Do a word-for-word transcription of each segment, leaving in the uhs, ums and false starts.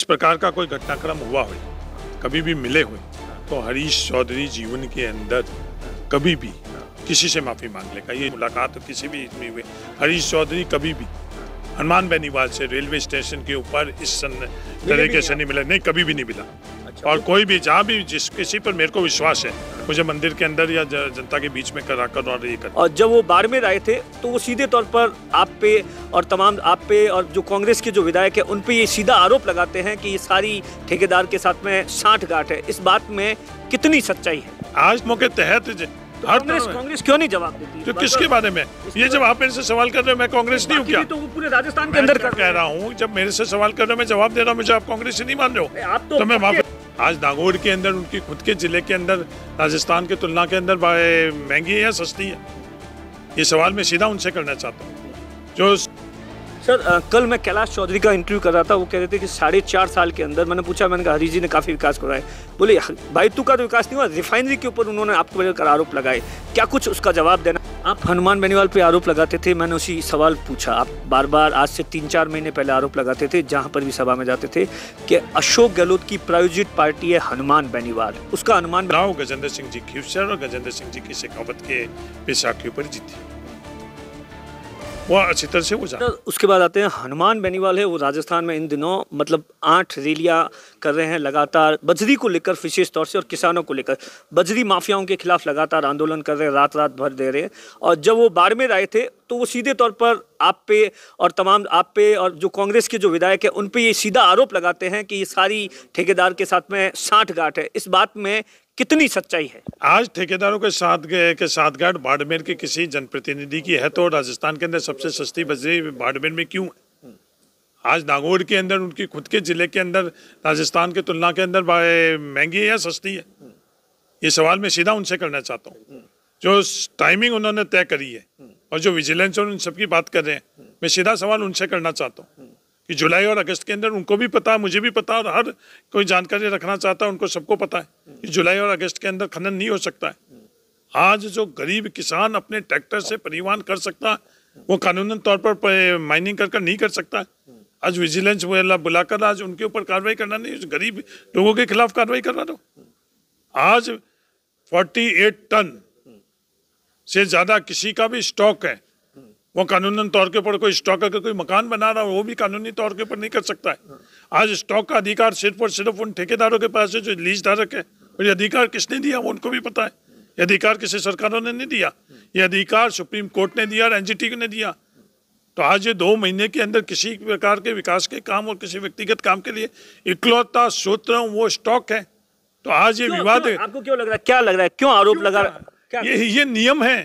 इस प्रकार का कोई घटनाक्रम हुआ हो, कभी भी मिले हुए, तो हरीश चौधरी जीवन के अंदर कभी भी किसी से माफी मांग लेगा। ये मुलाकात किसी भी इसमें हुई, हरीश चौधरी कभी भी हनुमान बेनीवाल से रेलवे स्टेशन के ऊपर इस तरीके से नहीं मिला, नहीं कभी भी नहीं मिला। अच्छा, और कोई भी जहाँ भी जिस किसी पर मेरे को विश्वास है, मुझे मंदिर के अंदर या जनता के बीच में करा कर और ये कर। और जब वो बाड़मेर आए थे तो वो सीधे तौर पर आप पे और तमाम आप पे और जो कांग्रेस के जो विधायक है उन पे ये सीधा आरोप लगाते हैं कि ये सारी ठेकेदार के साथ में साठगांठ है। इस बात में कितनी सच्चाई है? आज मौके तहत तो कांग्रेस कांग्रेस क्यों नहीं जवाब देती? तो किसके बारे में ये जब आप मेरे से सवाल कर रहे हो, मैं कांग्रेस नहीं हूँ क्या? तो वो पूरे राजस्थान के अंदर कर कह रहा हूँ, जब मेरे से सवाल कर रहे हो मैं जवाब दे रहा हूँ, मुझे आप कांग्रेस से नहीं मान रहे हो? आप तो, तो मैं माफी। आज नागौर के अंदर उनकी खुद के जिले के अंदर राजस्थान की तुलना के अंदर महंगी है या सस्ती है, ये सवाल मैं सीधा उनसे करना चाहता हूँ। जो सर आ, कल मैं कैलाश चौधरी का इंटरव्यू कर रहा था, वो कह रहे थे कि साढ़े चार साल के अंदर, मैंने पूछा, मैंने कहा हरीश जी ने काफ़ी विकास कराया। बोले बायतू का तो विकास नहीं हुआ, रिफाइनरी के ऊपर उन्होंने आपको लेकर आरोप लगाए, क्या कुछ उसका जवाब देना? आप हनुमान बेनीवाल पे आरोप लगाते थे, मैंने उसी सवाल पूछा। आप बार बार आज से तीन चार महीने पहले आरोप लगाते थे, जहाँ पर भी सभा में जाते थे, कि अशोक गहलोत की प्रायोजित पार्टी है हनुमान बेनीवाल, उसका हनुमान राव गजेंद्र सिंह जी खीवसर और गजेंद्र सिंह जी की शेखावत के पेशा के ऊपर जीती, वो अच्छी तरह से वो जाना। उसके बाद आते हैं हनुमान बेनीवाल है, वो राजस्थान में इन दिनों मतलब आठ रैलियां कर रहे हैं लगातार, बजरी को लेकर विशेष तौर से और किसानों को लेकर, बजरी माफियाओं के खिलाफ लगातार आंदोलन कर रहे हैं, रात रात भर दे रहे हैं। और जब वो बाड़मेर आए थे तो वो सीधे तौर पर आप पे और तमाम आप पे और जो कांग्रेस के जो विधायक है उन पे ये सीधा आरोप लगाते हैं कि ये सारी ठेकेदार के साथ में साठगांठ है। इस बात में कितनी सच्चाई है? आज ठेकेदारों के साथ के साठगांठ बाड़मेर के किसी जनप्रतिनिधि की है तो राजस्थान के अंदर सबसे सस्ती बजरी बाड़मेर में क्यों है? आज नागौर के अंदर उनकी खुद के जिले के अंदर राजस्थान की तुलना के अंदर महंगी है या सस्ती है, ये सवाल मैं सीधा उनसे करना चाहता हूँ। जो टाइमिंग उन्होंने तय करी है और जो विजिलेंस और उन सबकी बात कर रहे हैं, मैं सीधा सवाल उनसे करना चाहता हूँ कि जुलाई और अगस्त के अंदर उनको भी पता है, मुझे भी पता है, और हर कोई जानकारी रखना चाहता है, उनको सबको पता है कि जुलाई और अगस्त के अंदर खनन नहीं हो सकता है। आज जो गरीब किसान अपने ट्रैक्टर से परिवहन कर सकता है, वो कानूनन तौर पर माइनिंग कर कर नहीं कर सकता है। आज विजिलेंस बुलाकर आज उनके ऊपर कार्रवाई करना नहीं, गरीब लोगों के खिलाफ कार्रवाई करवा दो। आज अड़तालीस टन से ज्यादा किसी का भी स्टॉक है, वो कानूनन तौर के ऊपर कोई स्टॉक अगर कोई मकान बना रहा हो वो भी कानूनी तौर के ऊपर नहीं कर सकता है। आज स्टॉक का अधिकार सिर्फ और सिर्फ उन ठेकेदारों के पास है जो लीज धारक है, और ये अधिकार किसने दिया वो उनको भी पता है। ये अधिकार किसी सरकारों ने नहीं दिया, ये अधिकार सुप्रीम कोर्ट ने दिया और एनजीटी ने दिया। तो आज ये दो महीने के अंदर किसी प्रकार के विकास के काम और किसी व्यक्तिगत काम के लिए इकलौता सूत्र वो स्टॉक है। तो आज ये विवाद है। आपको क्यों लग रहा है, क्या लग रहा है, क्यों आरोप लगा? ये ये नियम है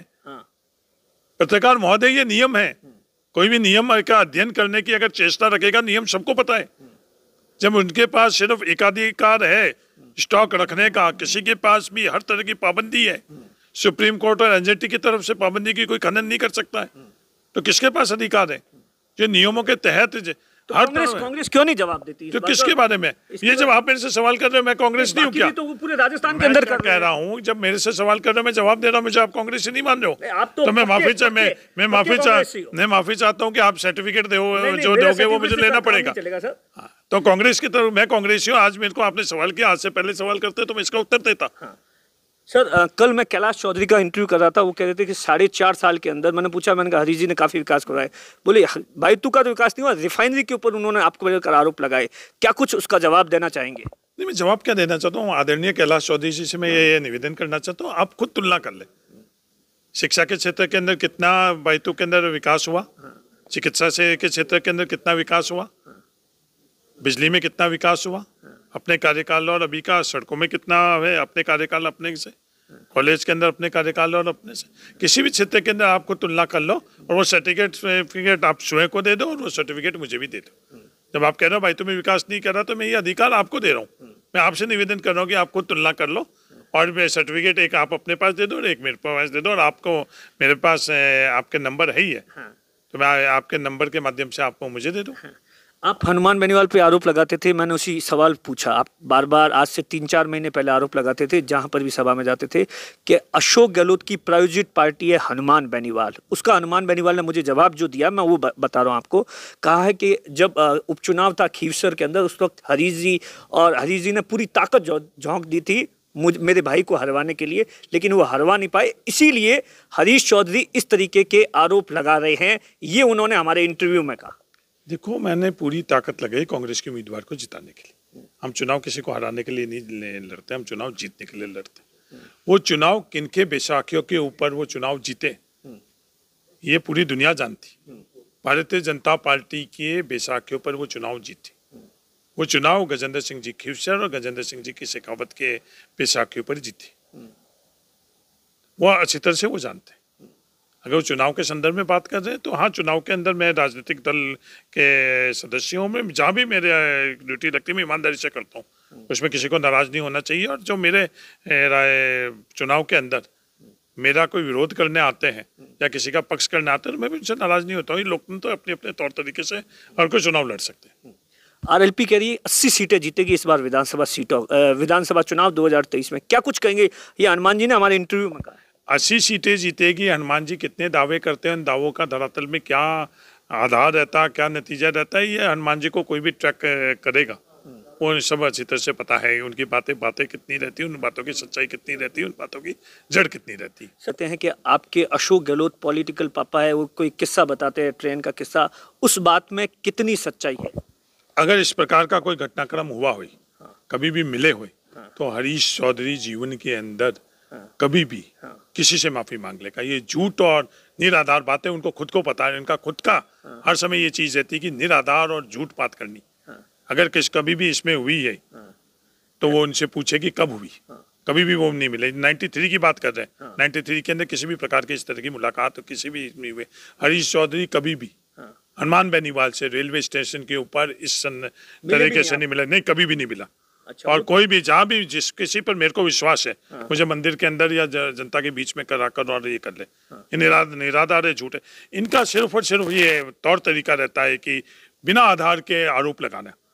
पत्रकार महोदय, ये नियम है। कोई भी नियम का अध्ययन करने की अगर चेष्टा रखेगा, नियम सबको पता है। जब उनके पास सिर्फ एकाधिकार है स्टॉक रखने का, किसी के पास भी हर तरह की पाबंदी है, सुप्रीम कोर्ट और एनजीटी की तरफ से पाबंदी की कोई खनन नहीं कर सकता है, तो किसके पास अधिकार है? जो नियमों के तहत तो कांग्रेस कांग्रेस क्यों नहीं जवाब देती? तो किसके बारे में ये जब आप मेरे से सवाल कर रहे हो, मैं कांग्रेस नहीं हूँ क्या? तो वो पूरे राजस्थान के अंदर कर कह रहा हूँ, जब मेरे से सवाल कर रहे हो मैं जवाब दे रहा हूँ, मुझे आप कांग्रेस से नहीं मान रहे हो? आप तो, तो मैं माफी चाह मैं मैं माफी चाह मैं माफी चाहता हूँ कि आप सर्टिफिकेट दो जो दोगे वो मुझे लेना पड़ेगा। तो कांग्रेस की तरफ मैं कांग्रेसी हूँ। आज मेरे को आपने सवाल किया, आज से पहले सवाल करते तो मैं इसका उत्तर देता। सर आ, कल मैं कैलाश चौधरी का इंटरव्यू कर रहा था, वो कह रहे थे कि साढ़े चार साल के अंदर, मैंने पूछा, मैंने कहा हरीश जी ने काफ़ी विकास कराया। बोले बायतू का तो विकास नहीं हुआ, रिफाइनरी के ऊपर उन्होंने आपको लेकर आरोप लगाए, क्या कुछ उसका जवाब देना चाहेंगे? नहीं, मैं जवाब क्या देना चाहता हूँ, आदरणीय कैलाश चौधरी जी से मैं ये निवेदन करना चाहता हूँ, आप खुद तुलना कर ले। शिक्षा के क्षेत्र के अंदर कितना बायतू के अंदर विकास हुआ, चिकित्सा से के क्षेत्र के अंदर कितना विकास हुआ, बिजली में कितना विकास हुआ अपने कार्यकाल, और अभी का सड़कों में कितना है अपने कार्यकाल अपने से, कॉलेज के अंदर अपने कार्यकाल और अपने से, किसी भी क्षेत्र के अंदर आपको तुलना कर लो और वो सर्टिफिकेट सर्टिफिकेट आप स्वयं को दे दो और वो सर्टिफिकेट मुझे भी दे दो। जब आप कह रहे हो भाई तुम्हें विकास नहीं कर रहा, तो मैं ये अधिकार आपको दे रहा हूँ। मैं आपसे निवेदन कर रहा हूँ कि आप खुद तुलना कर लो और मैं सर्टिफिकेट एक आप अपने पास दे दो और एक मेरे पास दे दो, और आपको मेरे पास आपके नंबर है ही है, तो मैं आपके नंबर के माध्यम से आपको मुझे दे दूँ। आप हनुमान बेनीवाल पे आरोप लगाते थे, मैंने उसी सवाल पूछा। आप बार बार आज से तीन चार महीने पहले आरोप लगाते थे, जहां पर भी सभा में जाते थे, कि अशोक गहलोत की प्रायोजित पार्टी है हनुमान बेनीवाल। उसका हनुमान बेनीवाल ने मुझे जवाब जो दिया, मैं वो बता रहा हूँ आपको। कहा है कि जब उपचुनाव था खीवसर के अंदर, उस वक्त हरीश जी और हरीश जी ने पूरी ताकत झोंक दी थी मुझ मेरे भाई को हरवाने के लिए, लेकिन वो हरवा नहीं पाए। इसीलिए हरीश चौधरी इस तरीके के आरोप लगा रहे हैं, ये उन्होंने हमारे इंटरव्यू में कहा। देखो, मैंने पूरी ताकत लगाई कांग्रेस के उम्मीदवार को जिताने के लिए। हम चुनाव किसी को हराने के लिए नहीं लड़ते, हम चुनाव जीतने के लिए लड़ते। वो चुनाव किनके बैसाखियों के ऊपर वो चुनाव जीते, ये पूरी दुनिया जानती। भारतीय जनता पार्टी के बैसाखियों पर वो चुनाव जीते। वो चुनाव गजेंद्र सिंह जी खीवसर और गजेंद्र सिंह जी की शेखावत के बैसाखियों पर जीते। वो अच्छी तरह से वो जानते। अगर वो चुनाव के संदर्भ में बात कर रहे हैं तो हाँ, चुनाव के अंदर मैं राजनीतिक दल के सदस्यों में जहाँ भी मेरे ड्यूटी लगती है मैं ईमानदारी से करता हूँ, उसमें किसी को नाराज नहीं होना चाहिए। और जो मेरे चुनाव के अंदर मेरा कोई विरोध करने आते हैं या किसी का पक्ष करने आते हैं, मैं भी उनसे नाराज नहीं होता हूँ। लोकतंत्र तो अपने अपने तौर तरीके से हर कोई चुनाव लड़ सकते हैं। आरएलपी कह रही है अस्सी सीटें जीतेगी इस बार विधानसभा सीटों विधानसभा चुनाव दो हज़ार तेईस में। क्या कुछ कहेंगे? ये हनुमान जी ने हमारे इंटरव्यू में कहा है। अस्सी सीटें जीतेगी। हनुमान जी कितने दावे करते हैं, उन दावों का धरातल में क्या आधार रहता है, क्या नतीजा रहता है, ये हनुमान जी को कोई भी ट्रैक करेगा। वो सब अच्छी तरह से पता है। उनकी बातें बातें कितनी रहती है, उन बातों की सच्चाई कितनी रहती है, उन बातों की जड़ कितनी रहती है। कहते हैं कि आपके अशोक गहलोत पॉलिटिकल पापा है, वो कोई किस्सा बताते हैं, ट्रेन का किस्सा, उस बात में कितनी सच्चाई है? अगर इस प्रकार का कोई घटनाक्रम हुआ हुई, कभी भी मिले हुए, तो हरीश चौधरी जीवन के अंदर कभी भी किसी से माफी मांग लेगा। ये झूठ और निराधार बातें उनको खुद को पता है। इनका खुद का हर समय ये चीज रहती है कि निराधार और झूठ बात करनी। अगर किस कभी भी इसमें हुई है तो वो उनसे पूछे कि कब हुई। कभी भी वो नहीं मिले। तिरानवे की बात कर रहे हैं, तिरानवे के अंदर किसी भी प्रकार की इस तरह की मुलाकात किसी भी नहीं हुई। हरीश चौधरी कभी भी हनुमान बेनीवाल से रेलवे स्टेशन के ऊपर इस तरीके से नहीं मिला, नहीं कभी भी नहीं मिला। अच्छा, और कोई भी जहाँ भी जिस किसी पर मेरे को विश्वास है, हाँ। मुझे मंदिर के अंदर या जनता के बीच में करा कर और ये कर ले, हाँ। ये निराध निराधार है, झूठ है। इनका सिर्फ और सिर्फ ये तौर तरीका रहता है कि बिना आधार के आरोप लगाना।